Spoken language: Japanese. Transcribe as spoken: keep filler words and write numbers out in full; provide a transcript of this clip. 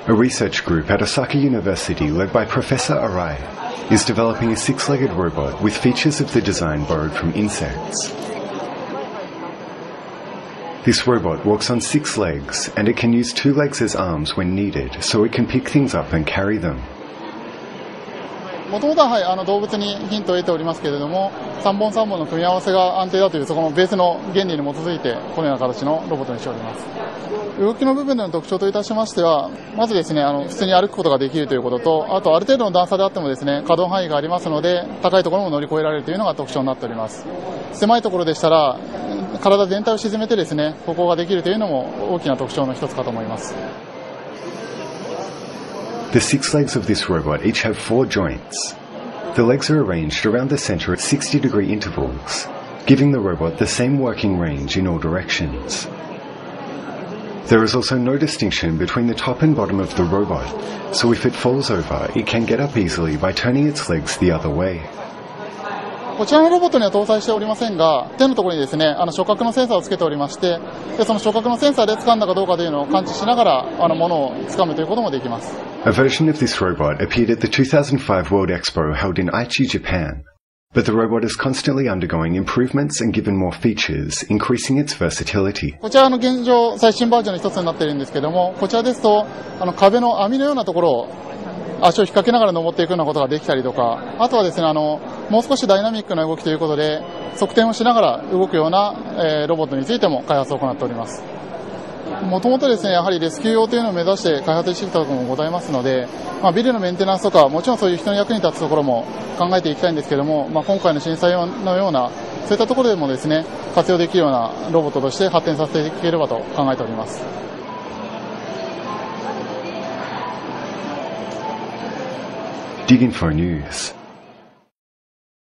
A research group at Osaka University led by Professor Arai is developing a six-legged robot with features of the design borrowed from insects. This robot walks on six legs, and it can use two legs as arms when needed, so it can pick things up and carry them. もともとは、はい、あの動物にヒントを得ておりますけれども、さんぼんさんぼんの組み合わせが安定だというそこのベースの原理に基づいてこのような形のロボットにしております。動きの部分での特徴といたしましては、まずですね、あの普通に歩くことができるということと、あとある程度の段差であってもですね、可動範囲がありますので、高いところも乗り越えられるというのが特徴になっております。狭いところでしたら、体全体を沈めてですね、歩行ができるというのも大きな特徴の一つかと思います。 The six legs of this robot each have four joints. The legs are arranged around the center at sixty degree intervals, giving the robot the same working range in all directions. There is also no distinction between the top and bottom of the robot, so if it falls over, it can get up easily by turning its legs the other way. こちらのロボットには搭載しておりませんが、手のところにですね、あの触覚のセンサーをつけておりまして、でその触覚のセンサーで掴んだかどうかというのを感知しながら、あの物を掴むということもできます。 A version of this robot appeared at the two thousand five World Expo held in Aichi, Japan. But the robot is constantly undergoing improvements and given more features, increasing its versatility. こちらの現状、最新バージョンの一つになっているんですけども、こちらですと、あの壁の網のようなところを足を引っ掛けながら登っていくようなことができたりとか、あとはですね、あのもう少しダイナミックな動きということで、側転をしながら動くような、えー、ロボットについても開発を行っております。もともとですね、やはりレスキュー用というのを目指して開発してきたところもございますので、まあ、ビルのメンテナンスとか、もちろんそういう人の役に立つところも考えていきたいんですけども、まあ、今回の震災のような、そういったところでもですね、活用できるようなロボットとして発展させていければと考えております。 Diginfo News.